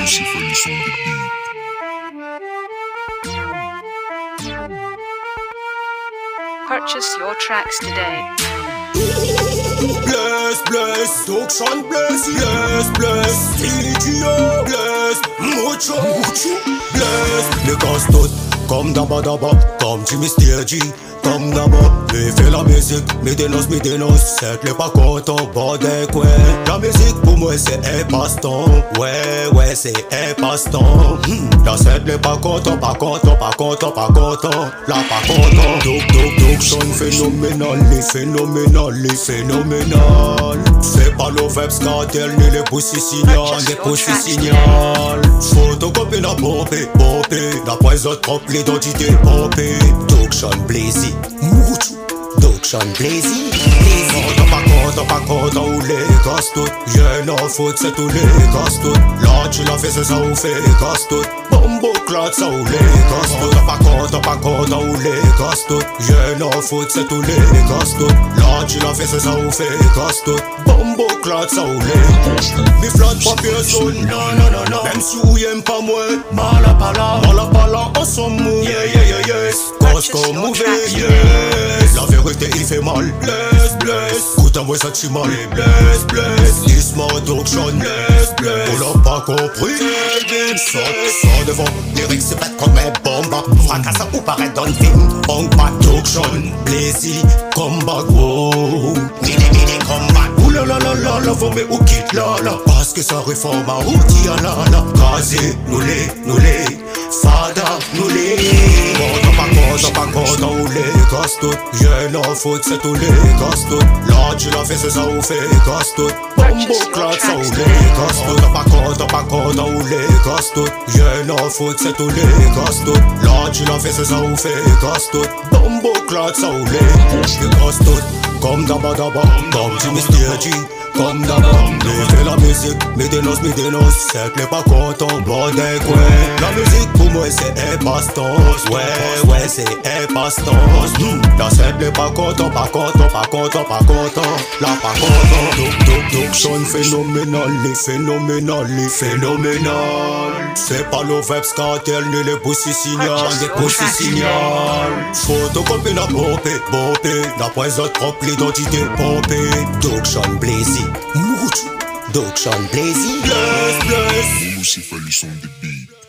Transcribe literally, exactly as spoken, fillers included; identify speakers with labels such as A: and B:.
A: Lucifer is on the beat.
B: Purchase your tracks today.
C: Bless, bless, Dokshan bless, yes, bless, D J O, bless, mucho, mucho, bless. Les casse toutes, comme d'abord d'abord, comme Jimmy Sturgy, comme d'abord. Les fait la musique, mais dénonce, mais dénonce, c'est les pas contents, bordel, ouais. La musique pour moi c'est un passe-temps, ouais, ouais, c'est un passe-temps. Hmm. La scène les pas content, pas content, pas content, pas content, là pas content. Donc, donc, donc, son phénoménal, les phénoménal, les phénoménal. C'est pas le Vebs Cartel ni les poussées signal, les poussées signal. Photocopie n'a pompé, pompé, d'après les autres propres l'identité pompé. Dokshan Blazy, Mouchou, Dokshan Blazy, Blazy. Content, pas content, pas content, ou les casse tout. Y'en a foot, c'est tous les casse tout. Là tu l'as fait, c'est ça ou fait casse tout. Bombo clat, ça ou les casse tout. Pas content, pas content, ou les casse tout. Y'en a foot, c'est tous les casse tout. Là tu l'as fait, c'est ça ou fait casse tout. Bombo clat, ça ou les casse tout. Mi flat pas personne, non, non, non, non. Même si ou y'aime pas moi, mala pala, mala pala, on s'en mou. Yeah, yeah, yeah, yes. Cause comme mauvais, yes. La vérité il fait mal, bless, bless. Écoute à moi ça t'y mal, bless, bless. Dis-moi Dokshan, bless, bless. On l'a pas compris, sort, sort devant. Lyrics c'est pas comme un bomba. Fracasse ou paraît dans le film. On bat Dokshan, Blazy, combat, wow. Midi, midi, combat. Oulalalala, la vomé ou quitte là, là. Parce que ça réforme à outil à la, la. Casé, nous les, nous les. Fada, nous les. Content, pas content, pas content, ou les casse tout. Y'en a foot, c'est tous les casse tout. Là tu l'as fait, c'est ça ou fait casse tout. Bombo clat, ça ou les casse tout. Pas content, pas content, ou les casse tout. Y'en a foot, c'est tous les casse tout. Là tu l'as fait, c'est ça ou fait casse tout. Bombo clat, ça ou les casse tout. Comme d'abord d'abord, comme Jimmy Sturgy, comme d'abord. Les fait la musique, mais dénonce, mais dénonce, c'est que les pas contents, bordel, ouais. La musique pour moi c'est un passe-temps, ouais, ouais, c'est un passe-temps. Mmh. La scène les pas contents, pas contents, pas contents, pas contents, là pas contents. Donc, donc, donc, son phénoménal, les phénoménal, les phénoménal. C'est pas le Vebs Cartel ni les poussées signal, les poussées signal. Photocopie n'a pompé, pompé, d'après les autres propres l'identité pompé. Dokshan Blazy, Mouchou, Dokshan Blazy, bless, bless.
A: Lucifer is on the beat.